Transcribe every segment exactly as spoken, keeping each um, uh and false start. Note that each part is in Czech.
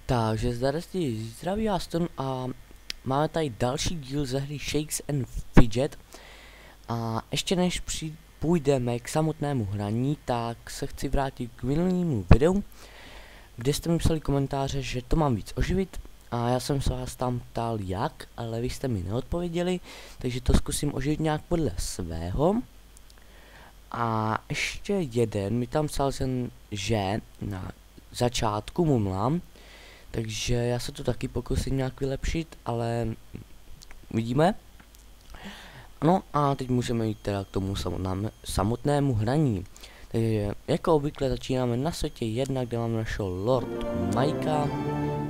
Takže zdaresti zdraví Aston a máme tady další díl ze hry Shakes and Fidget. A ještě než při půjdeme k samotnému hraní, tak se chci vrátit k minulému videu, kde jste mi psali komentáře, že to mám víc oživit. A já jsem se vás tam ptal jak, ale vy jste mi neodpověděli, takže to zkusím oživit nějak podle svého. A ještě jeden mi tam psal, že na začátku mumlám, takže já se to taky pokusím nějak vylepšit, ale vidíme. No a teď můžeme jít teda k tomu samotnému hraní. Takže jako obvykle začínáme na světě jedna, kde máme našeho Lord Mikea. Uh,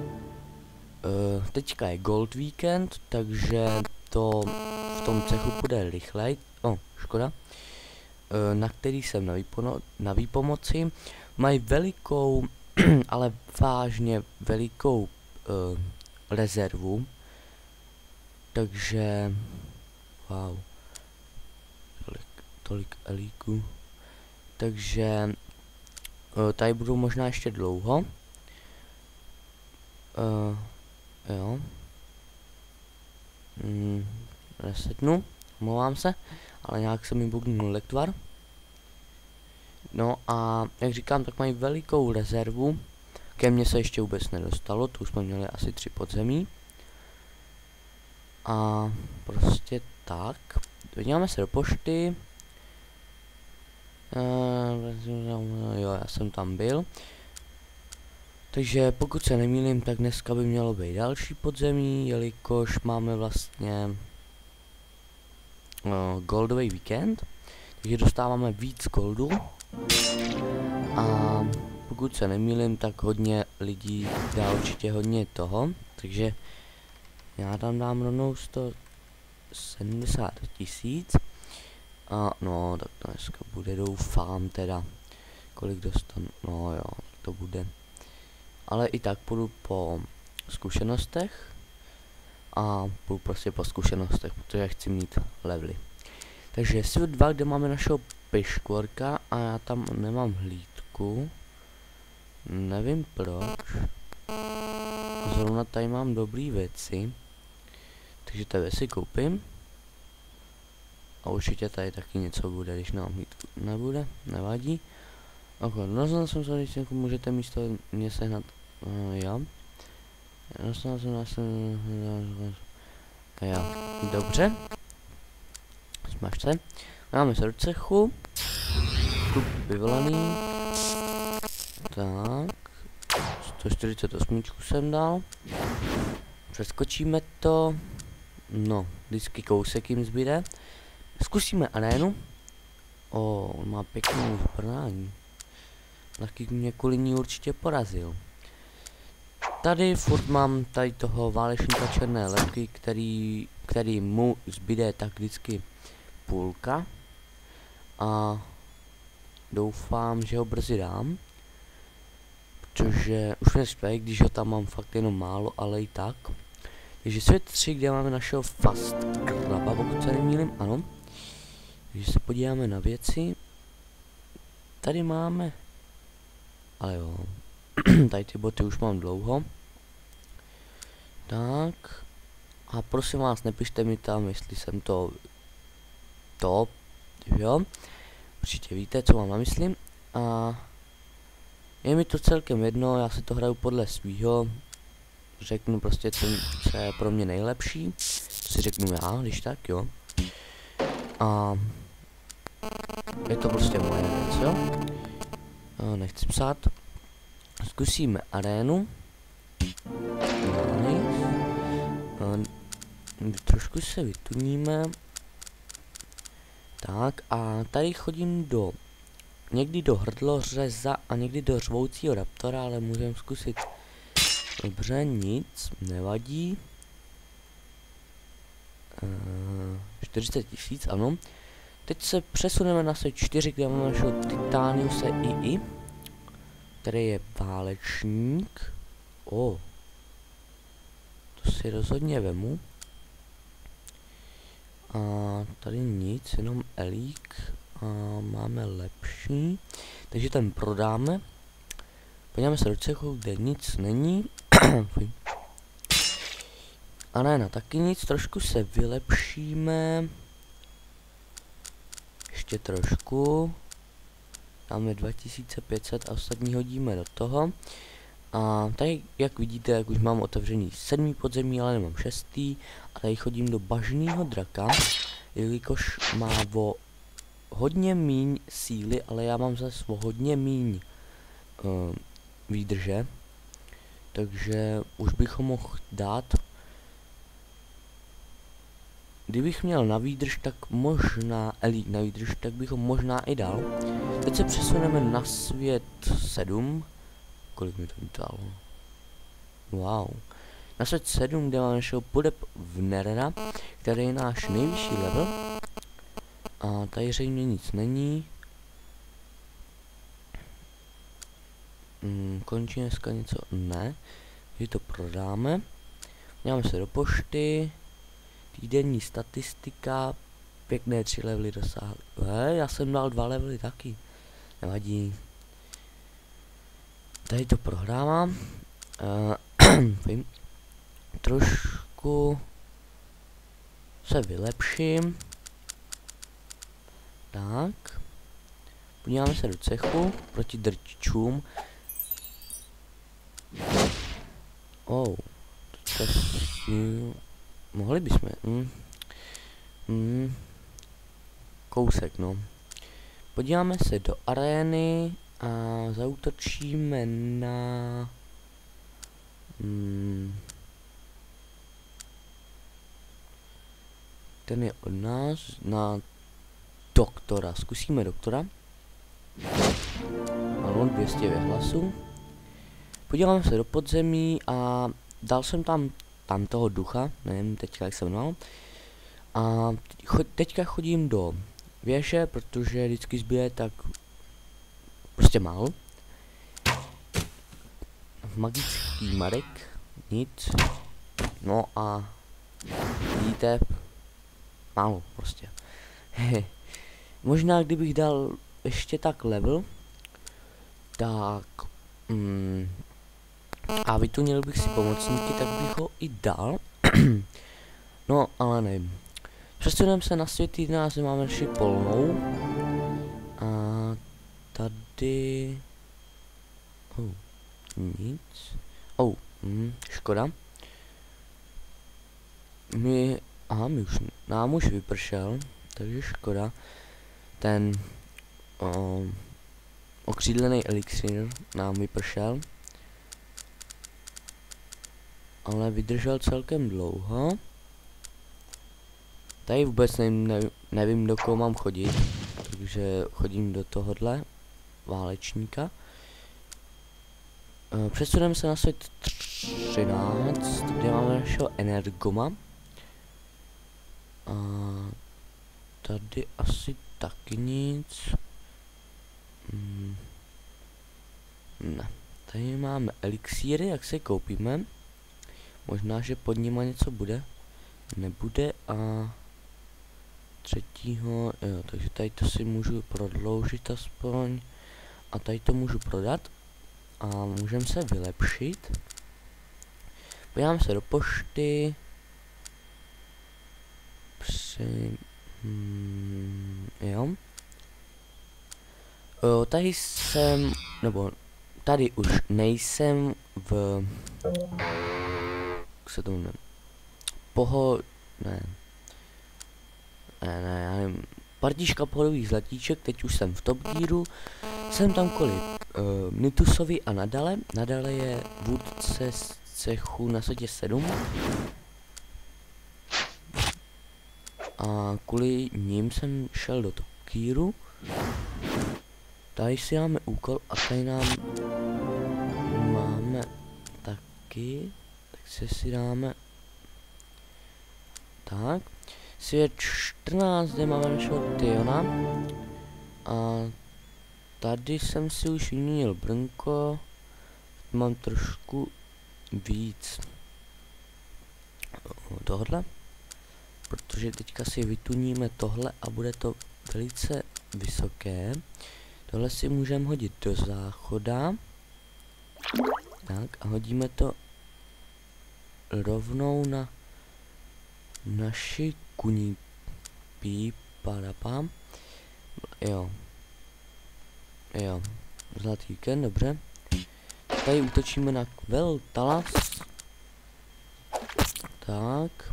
teďka je Gold Weekend, takže to v tom cechu bude rychlej. O, oh, škoda. Uh, na který jsem na, výpono, na výpomoci. Mají velikou, ale vážně velikou uh, rezervu. Takže wow, tolik, tolik elíků. Takže uh, tady budou možná ještě dlouho. Uh, jo. Mm, resetnu, omlouvám se, ale nějak se mi bugnul lektvar. No a jak říkám, tak mají velikou rezervu. Ke mně se ještě vůbec nedostalo, tu jsme měli asi tři podzemí. A prostě tak. Podíváme se do pošty. Uh, jo, já jsem tam byl. Takže pokud se nemýlím, tak dneska by mělo být další podzemí, jelikož máme vlastně uh, goldový víkend. Takže dostáváme víc goldu. A pokud se nemýlím, tak hodně lidí dá určitě hodně toho. Takže já tam dám rovnou sto sedmdesát tisíc. A no, tak to dneska bude, doufám teda. Kolik dostanu, no jo, to bude. Ale i tak půjdu po zkušenostech. A půjdu prostě po zkušenostech, protože chci mít levely. Takže svět dva, kde máme našeho piškvorka a já tam nemám hlídku. Nevím proč. A zrovna tady mám dobrý věci. Takže tady věci koupím. A určitě tady taky něco bude, když nám hlídku nebude, nevadí. Akorát rozhodl jsem se, když můžete místo mě sehnat. Uh, jo. Rozhodl jsem nás. Jo. Dobře. Smaž se. Máme se do cechu. Tu vyvolaný. Tak. sto čtyřicet osm jsem dal. Přeskočíme to. No, vždycky kousek jim zbyde. Zkusíme arénu. O, on má pěknou zbrání. Taky mě kvůli ní určitě porazil. Tady furt mám tady toho válečníka černé lepky, který, který mu zbyde tak vždycky půlka. A doufám, že ho brzy dám. Protože už mě špej, když ho tam mám fakt jenom málo, ale i tak. Takže svět tři, kde máme našeho fast kraba, pokud se nemýlím, ano. Takže se podíváme na věci. Tady máme. Ale jo. Tady ty boty už mám dlouho. Tak. A prosím vás, nepište mi tam, jestli jsem to top. Jo. Určitě víte, co mám na mysli. A je mi to celkem jedno, já si to hraju podle svýho. Řeknu prostě, co, co je pro mě nejlepší. To si řeknu já, když tak, jo. A je to prostě moje věc, jo. A nechci psát. Zkusíme arénu. Nice. A trošku se vytuníme. Tak a tady chodím do někdy do hrdlořeza a někdy do řvoucího raptora, ale můžeme zkusit. Dobře, nic, nevadí. Uh, čtyřicet tisíc, ano. Teď se přesuneme na svět čtyři, kde máme našeho Titaniuse I I, který je válečník. O, oh. To si rozhodně vemu. A tady nic, jenom elík. A máme lepší. Takže ten prodáme. Podíváme se do cechu, kde nic není. Aréna taky nic, trošku se vylepšíme. Ještě trošku. Dáme dva tisíce pět set a ostatní hodíme do toho. A tady, jak vidíte, jak už mám otevřený sedmý podzemí, ale nemám šestý. A tady chodím do bažného draka, jelikož má o hodně míň síly, ale já mám zase o hodně míň uh, výdrže. Takže už bychom mohl dát. Kdybych měl na výdrž, tak možná, elite na výdrž, tak bychom možná i dal. Teď se přesuneme na svět sedm. Kolik mi to dalo? Wow. Na svět sedm, kde máme našeho Podeb Vnerera, který je náš nejvyšší level. A tady zřejmě nic není. Hmm, končí dneska něco? Ne. Takže to prodáme. Dáme se do pošty. Týdenní statistika. Pěkné tři levely dosáhly. He, já jsem dal dva levely taky. Nevadí. Tady to prohrávám. Uh, trošku se vylepším. Tak. Podíváme se do cechu proti drtičům. Oh. To si... Mohli bychom. Mm. Mm. Kousek, no. Podíváme se do arény a zaútočíme na... Mm. Ten je od nás na doktora. Zkusíme doktora. Ano, dvě stě věhlasů. Podíváme se do podzemí a dal jsem tam tam toho ducha, nevím teďka jak se jmenoval. A cho teďka chodím do věže, protože vždycky zbývá tak prostě málo. Magický Marek, nic. No a vidíte, málo prostě. Možná kdybych dal ještě tak level, tak mm, a vytunil bych si pomocníky, tak bych ho i dal. No, ale nevím. Přesuneme se na svět jedenáct, máme naši polnou. A tady... Oh, nic. Oh, hm, škoda. My... Aha, my už... Nám už vypršel, takže škoda. Ten... Oh, okřídlený elixir nám vypršel. Ale vydržel celkem dlouho. Tady vůbec nevím, nevím, nevím do koho mám chodit. Takže chodím do tohohle válečníka. E, přesuneme se na svět třináct, kde máme našeho Energoma. A tady asi taky nic. Hmm. Ne. Tady máme elixíry, jak se koupíme. Možná, že pod nima něco bude. Nebude a třetího, jo, takže tady to si můžu prodloužit aspoň. A tady to můžu prodat. A můžeme se vylepšit. Podíváme se do pošty. Při... Hmm, jo. O, tady jsem, nebo tady už nejsem v... Jak se to jmenuje? Poho... Ne. Ne, ne, já nevím. Partička pohodových zlatíček, teď už jsem v top gearu. Jsem tam kvůli uh, Nitusovi a Nadale. Nadale je vůdce z cechu na světě sedm. A kvůli ním jsem šel do top gearu. Tady si máme úkol a tady nám máme taky. Tak se si dáme tak. Svět čtrnáct, kde máme našeho Tiona. A tady jsem si už vyměnil brnko. Mám trošku víc tohle. Protože teďka si vytuníme tohle a bude to velice vysoké. Tohle si můžeme hodit do záchoda. Tak a hodíme to rovnou na naši kuní pí parapám. Jo. Jo. Zlatý ken, dobře. Tady útočíme na Kvel Talas. Tak.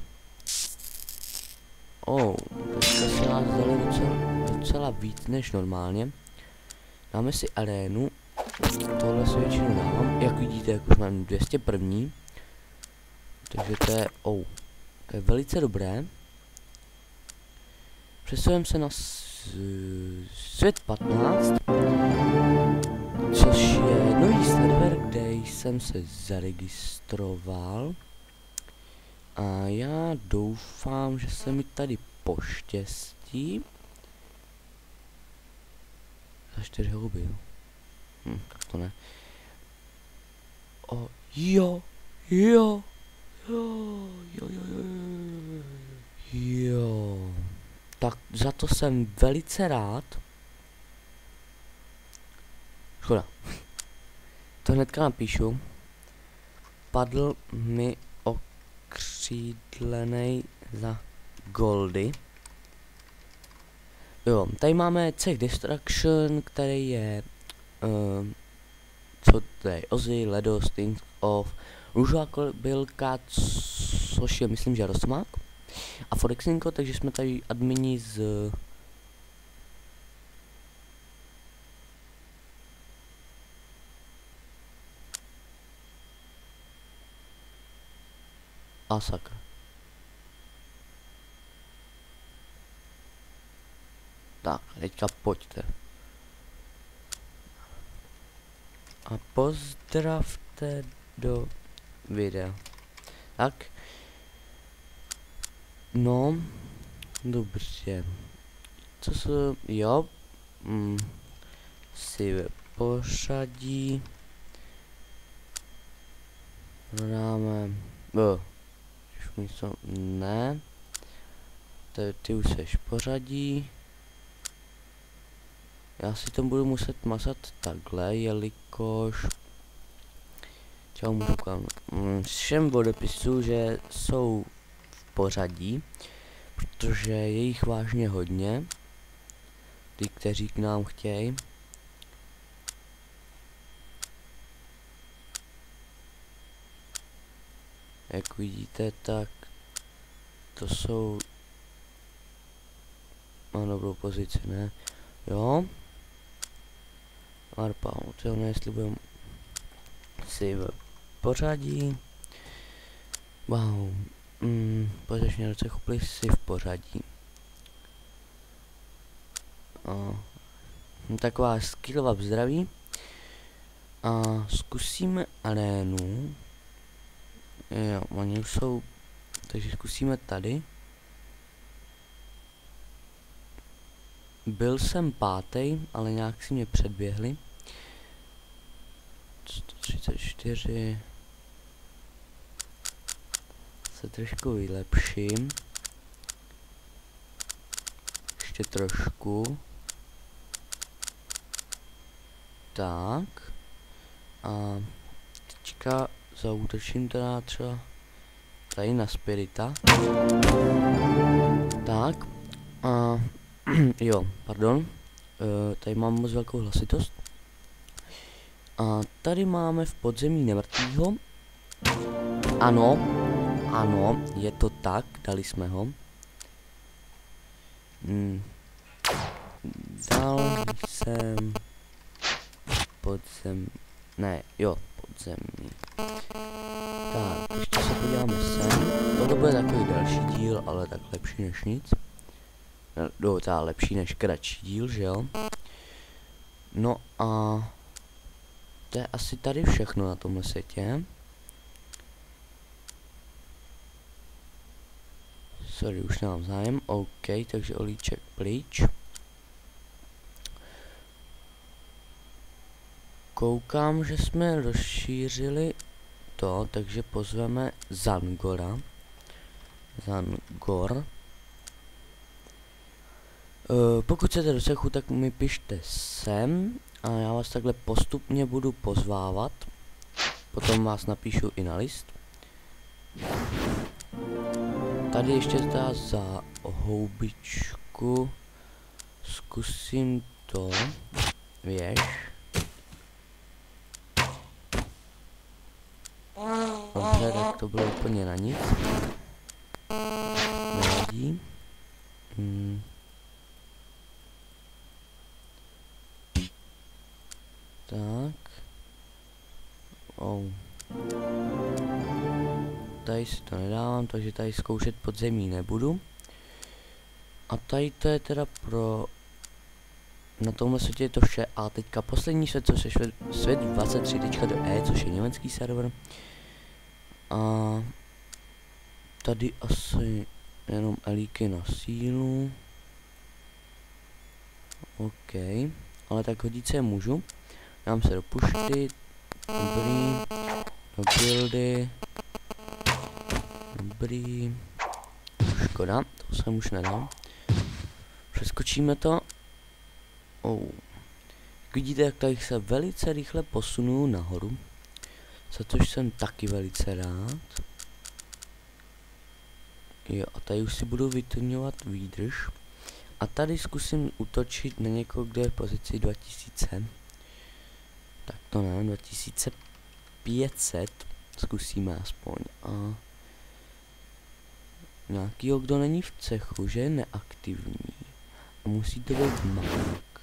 Oh, teďka se nás dali docela, docela víc než normálně. Dáme si arénu. Tohle si většinou dávám. Jak vidíte, jak už mám dvě stě jedna. Takže to je, oh, to je velice dobré. Přesujeme se na svět patnáct, což je nový server, kde jsem se zaregistroval. A já doufám, že se mi tady poštěstí. Za čtyři houby, jo. Hm, tak to ne. O, jo, jo, jo, jo, jo, jo, jo. Tak za to jsem velice rád. Škoda. To hnedka napíšu. Padl mi okřídlenej za goldy. Jo, tady máme Cech Destruction, který je uh, co to je, Ozzy, Ledo, Stings of, Růžová kobylka, což je myslím, že Rosmák. A Forexinko, takže jsme tady admini z a sakra. Tak, teďka pojďte. A pozdravte do videa. Tak. No, dobře. Co se, jo, mm, si ve pořadí dáme, oh, už místo, ne, ty, ty už seš pořadí. Já si to budu muset mazat takhle, jelikož čau mu doukám, všem odepisů, že jsou v pořadí, protože je jich vážně hodně, ty, kteří k nám chtějí. Jak vidíte, tak to jsou, má dobrou pozici, ne? Jo. Arpound, jo, ne, jestli budeme si v pořadí. Wow. Mm, Poziční roce chopili si v pořadí. A, taková skillová zdraví. A zkusíme arénu. Jo, oni už jsou, takže zkusíme tady. Byl jsem pátý, ale nějak si mě předběhli. sto třicet čtyři. Se trošku vylepším. Ještě trošku. Tak. A teďka zaútočím teda třeba tady na Spirita. Tak. A jo, pardon. Uh, tady mám moc velkou hlasitost. A tady máme v podzemí nemrtvýho. Ano, ano, je to tak, dali jsme ho. Hmm. Dal jsem podzem... Ne, jo, podzemí. Tak, ještě se podíváme sem. Tohle bude takový další díl, ale tak lepší než nic. No, teda lepší než kratší díl, že jo? No a to je asi tady všechno na tomhle světě. Sorry, už nemám zájem. OK, takže olíček pryč. Koukám, že jsme rozšířili to, takže pozveme Zangora. Zangor. Uh, pokud chcete do cechu, tak mi pište sem a já vás takhle postupně budu pozvávat. Potom vás napíšu i na list. Tady ještě zdá za houbičku. Zkusím to. Věž. Dobře, tak to bylo úplně na nic. Nevadí. Hmm. Tak. Oh. Tady si to nedávám, takže tady zkoušet podzemí nebudu. A tady to je teda pro... Na tomhle světě je to vše. A teďka poslední svět, což je svět dvacet tři tečka e, což je německý server. A... Tady asi jenom elíky na sílu. OK. Ale tak hodit se můžu. Dám se do pušty. Dobrý. Do buildy. Dobrý. Škoda, to jsem už nedal. Přeskočíme to. Oh. Jak vidíte, jak tady se velice rychle posunu nahoru. Za což jsem taky velice rád. Jo, a tady už si budu vytuňovat výdrž. A tady zkusím útočit na někoho, kdo je v pozici dva tisíce. Tak to ne, dva tisíce pět set. Zkusíme aspoň. A nějakýho, kdo není v cechu, že je neaktivní. A musí to být mák.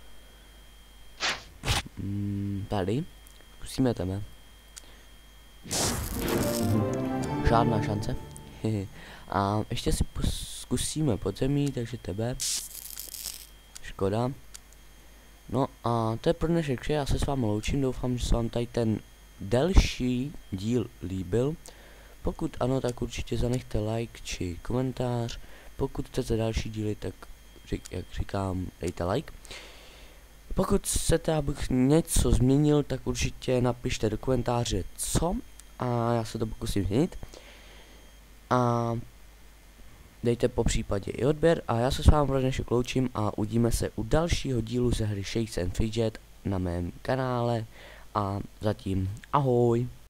Hmm, tady. Zkusíme tebe. Mhm. Žádná šance. A ještě si zkusíme podzemí, takže tebe. Škoda. No a to je pro dnešek vše, já se s vámi loučím, doufám, že se vám tady ten delší díl líbil. Pokud ano, tak určitě zanechte like či komentář. Pokud chcete další díly, tak jak říkám, dejte like. Pokud chcete, abych něco změnil, tak určitě napište do komentáře co a já se to pokusím změnit. A dejte po případě i odběr a já se s vámi pro dnešek loučím a uvidíme se u dalšího dílu ze hry Shakes and Fidget na mém kanále a zatím ahoj.